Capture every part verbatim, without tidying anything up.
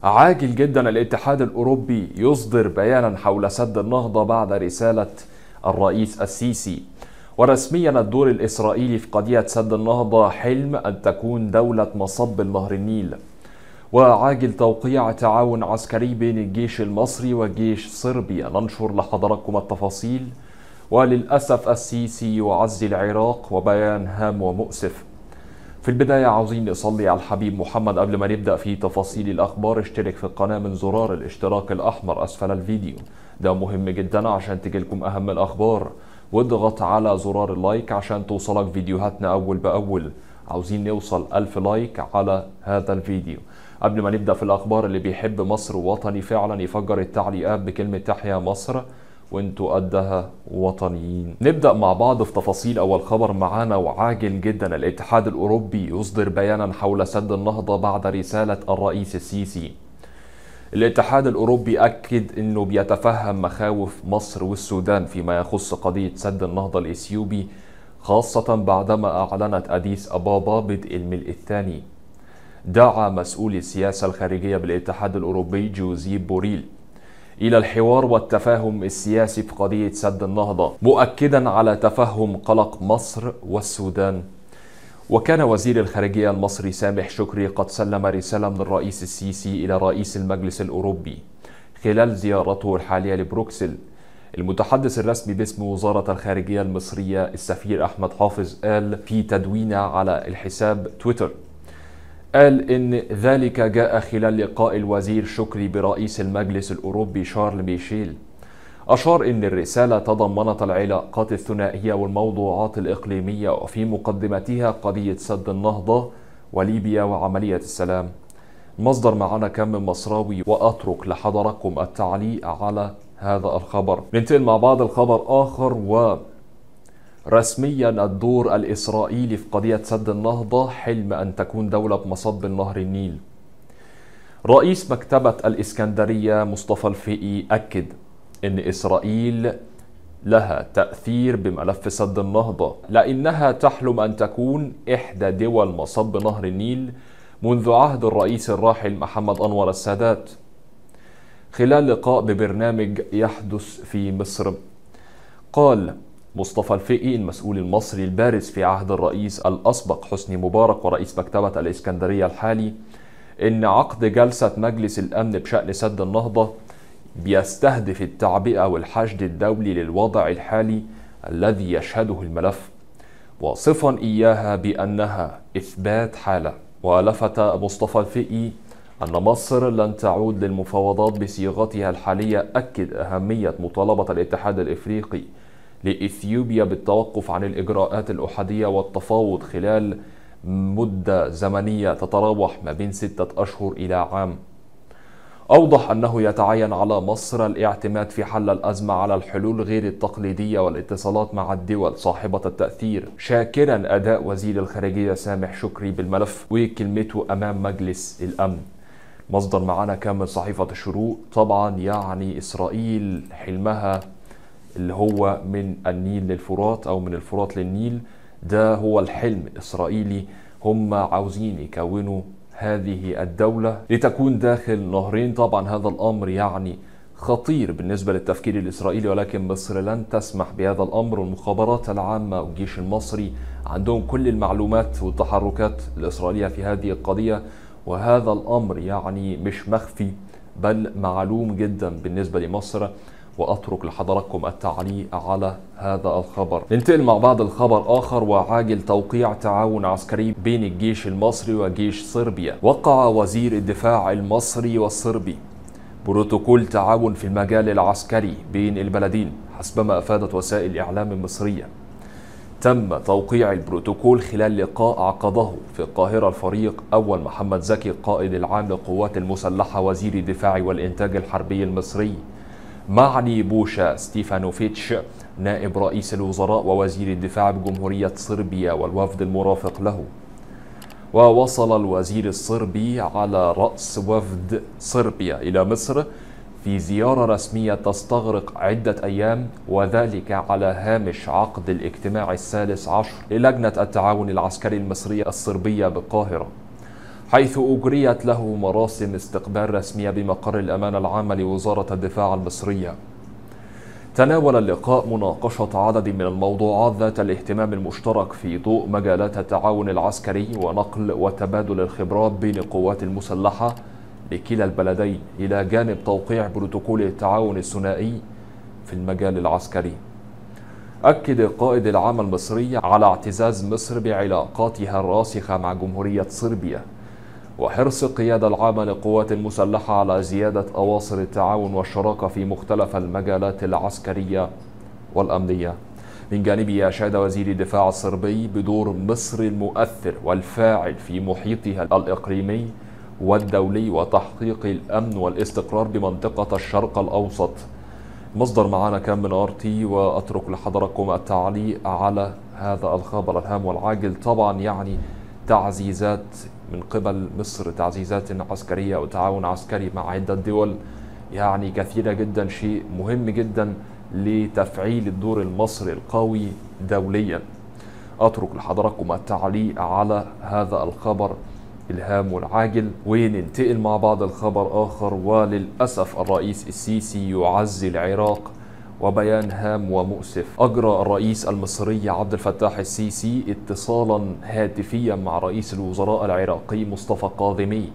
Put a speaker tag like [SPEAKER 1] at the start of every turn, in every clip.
[SPEAKER 1] عاجل جدا الاتحاد الأوروبي يصدر بيانا حول سد النهضة بعد رسالة الرئيس السيسي. ورسميا الدور الإسرائيلي في قضية سد النهضة حلم أن تكون دولة مصب نهر النيل. وعاجل توقيع تعاون عسكري بين الجيش المصري وجيش صربيا. ننشر لحضراتكم التفاصيل. وللأسف السيسي يعزي العراق وبيان هام ومؤسف. في البداية عاوزين نصلي على الحبيب محمد. قبل ما نبدأ في تفاصيل الأخبار اشترك في القناة من زرار الاشتراك الأحمر أسفل الفيديو، ده مهم جدا عشان تجيلكم أهم الأخبار، واضغط على زرار اللايك عشان توصلك فيديوهاتنا أول بأول. عاوزين نوصل ألف لايك على هذا الفيديو. قبل ما نبدأ في الأخبار، اللي بيحب مصر ووطني فعلا يفجر التعليقات بكلمة تحيا مصر وانتوا قدها وطنيين. نبدأ مع بعض في تفاصيل أول خبر معانا. وعاجل جدا الاتحاد الأوروبي يصدر بيانا حول سد النهضة بعد رسالة الرئيس السيسي. الاتحاد الأوروبي أكد أنه بيتفهم مخاوف مصر والسودان فيما يخص قضية سد النهضة الإثيوبي، خاصة بعدما أعلنت أديس أبابا بدء الملء الثاني. دعا مسؤول السياسة الخارجية بالاتحاد الأوروبي جوزيب بوريل إلى الحوار والتفاهم السياسي في قضية سد النهضة، مؤكدا على تفهم قلق مصر والسودان. وكان وزير الخارجية المصري سامح شكري قد سلم رسالة من الرئيس السيسي إلى رئيس المجلس الأوروبي خلال زيارته الحالية لبروكسل. المتحدث الرسمي باسم وزارة الخارجية المصرية السفير أحمد حافظ قال في تدوينه على الحساب تويتر، قال إن ذلك جاء خلال لقاء الوزير شكري برئيس المجلس الأوروبي شارل ميشيل. أشار إن الرسالة تضمنت العلاقات الثنائية والموضوعات الإقليمية، وفي مقدمتها قضية سد النهضة وليبيا وعملية السلام. مصدر معنا كم من مصراوي، وأترك لحضراتكم التعليق على هذا الخبر. ننتقل مع بعض الخبر آخر. و رسميا الدور الإسرائيلي في قضية سد النهضة حلم أن تكون دولة بمصب نهر النيل. رئيس مكتبة الإسكندرية مصطفى الفقي أكد أن إسرائيل لها تأثير بملف سد النهضة، لأنها تحلم أن تكون إحدى دول مصب نهر النيل منذ عهد الرئيس الراحل محمد أنور السادات. خلال لقاء ببرنامج يحدث في مصر، قال مصطفى الفقي المسؤول المصري البارز في عهد الرئيس الأسبق حسني مبارك ورئيس مكتبة الإسكندرية الحالي إن عقد جلسة مجلس الأمن بشأن سد النهضة بيستهدف التعبئة والحشد الدولي للوضع الحالي الذي يشهده الملف، واصفا إياها بأنها إثبات حالة. ولفت مصطفى الفقي أن مصر لن تعود للمفاوضات بصيغتها الحالية، أكد أهمية مطالبة الاتحاد الإفريقي لإثيوبيا بالتوقف عن الإجراءات الأحادية والتفاوض خلال مدة زمنية تتراوح ما بين ستة أشهر إلى عام. أوضح أنه يتعين على مصر الاعتماد في حل الأزمة على الحلول غير التقليدية والاتصالات مع الدول صاحبة التأثير، شاكرا أداء وزير الخارجية سامح شكري بالملف وكلمته أمام مجلس الأمن. مصدر معنا كان من صحيفة الشروق. طبعا يعني إسرائيل حلمها اللي هو من النيل للفرات أو من الفرات للنيل، ده هو الحلم الإسرائيلي. هم عاوزين يكونوا هذه الدولة لتكون داخل نهرين. طبعا هذا الأمر يعني خطير بالنسبة للتفكير الإسرائيلي، ولكن مصر لن تسمح بهذا الأمر. والمخابرات العامة والجيش المصري عندهم كل المعلومات والتحركات الإسرائيلية في هذه القضية، وهذا الأمر يعني مش مخفي بل معلوم جدا بالنسبة لمصر. وأترك لحضراتكم التعليق على هذا الخبر. ننتقل مع بعض الخبر آخر. وعاجل توقيع تعاون عسكري بين الجيش المصري وجيش صربيا. وقع وزير الدفاع المصري والصربي بروتوكول تعاون في المجال العسكري بين البلدين حسبما أفادت وسائل الإعلام المصرية. تم توقيع البروتوكول خلال لقاء عقده في القاهرة الفريق أول محمد زكي القائد العام للقوات المسلحة وزير الدفاع والإنتاج الحربي المصري معني بوشا ستيفانوفيتش نائب رئيس الوزراء ووزير الدفاع بجمهورية صربيا والوفد المرافق له. ووصل الوزير الصربي على رأس وفد صربيا إلى مصر في زيارة رسمية تستغرق عدة أيام، وذلك على هامش عقد الاجتماع الثالث عشر للجنة التعاون العسكري المصرية الصربية بالقاهرة. حيث أجريت له مراسم استقبال رسمية بمقر الأمانة العامة لوزارة الدفاع المصرية. تناول اللقاء مناقشة عدد من الموضوعات ذات الاهتمام المشترك في ضوء مجالات التعاون العسكري ونقل وتبادل الخبرات بين القوات المسلحة لكلا البلدين، إلى جانب توقيع بروتوكول التعاون الثنائي في المجال العسكري. أكد القائد العام المصري على اعتزاز مصر بعلاقاتها الراسخة مع جمهورية صربيا، وحرص القيادة العامة للقوات المسلحة على زيادة أواصر التعاون والشراكة في مختلف المجالات العسكرية والأمنية. من جانبه أشاد وزير الدفاع الصربي بدور مصر المؤثر والفاعل في محيطها الإقليمي والدولي وتحقيق الأمن والاستقرار بمنطقة الشرق الأوسط. مصدر معانا كان من آرتي، وأترك لحضراتكم التعليق على هذا الخبر الهام والعاجل. طبعا يعني تعزيزات من قبل مصر، تعزيزات عسكرية أو تعاون عسكري مع عدة دول يعني كثيرة جدا، شيء مهم جدا لتفعيل الدور المصري القوي دوليا. أترك لحضراتكم التعليق على هذا الخبر الهام والعاجل، وننتقل مع بعض الخبر آخر. وللأسف الرئيس السيسي يعزي العراق، وبيان هام ومؤسف. أجرى الرئيس المصري عبد الفتاح السيسي اتصالا هاتفيا مع رئيس الوزراء العراقي مصطفى كاظمي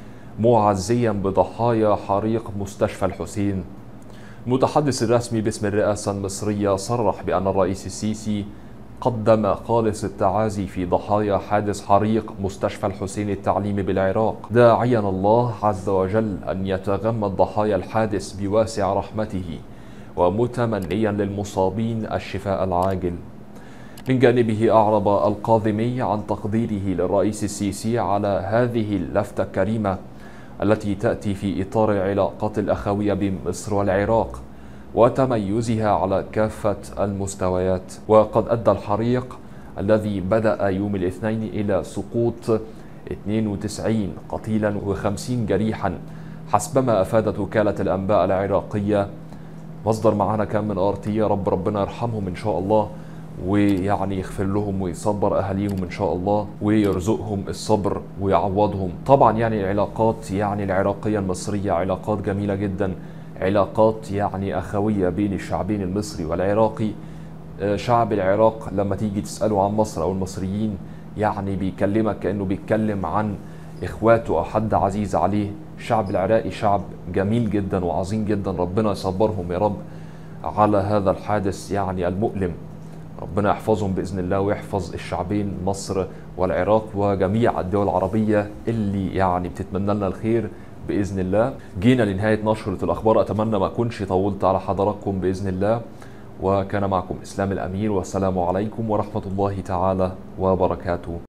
[SPEAKER 1] معزيا بضحايا حريق مستشفى الحسين. المتحدث الرسمي باسم الرئاسة المصرية صرح بأن الرئيس السيسي قدم خالص التعازي في ضحايا حادث حريق مستشفى الحسين التعليمي بالعراق، داعيا الله عز وجل أن يتغمد ضحايا الحادث بواسع رحمته، ومتمنيا للمصابين الشفاء العاجل. من جانبه أعرب الكاظمي عن تقديره للرئيس السيسي على هذه اللفتة الكريمة التي تأتي في إطار العلاقات الأخوية بين مصر والعراق وتميزها على كافة المستويات. وقد أدى الحريق الذي بدأ يوم الاثنين إلى سقوط اثنين وتسعين قتيلا وخمسين جريحا حسبما أفادت وكالة الأنباء العراقية. مصدر معانا كان من آرتي. يا رب ربنا يرحمهم إن شاء الله، ويعني يغفر لهم ويصبر أهاليهم إن شاء الله، ويرزقهم الصبر ويعوضهم. طبعا يعني العلاقات يعني العراقية المصرية علاقات جميلة جدا، علاقات يعني أخوية بين الشعبين المصري والعراقي. شعب العراق لما تيجي تسأله عن مصر أو المصريين يعني بيكلمك كأنه بيتكلم عن إخواته أو حد عزيز عليه. الشعب العراقي شعب جميل جدا وعظيم جدا، ربنا يصبرهم يا رب على هذا الحادث يعني المؤلم. ربنا يحفظهم بإذن الله ويحفظ الشعبين مصر والعراق وجميع الدول العربية اللي يعني بتتمنى لنا الخير بإذن الله. جينا لنهاية نشرة الأخبار، أتمنى ما أكونش طولت على حضراتكم بإذن الله، وكان معكم إسلام الأمير، والسلام عليكم ورحمة الله تعالى وبركاته.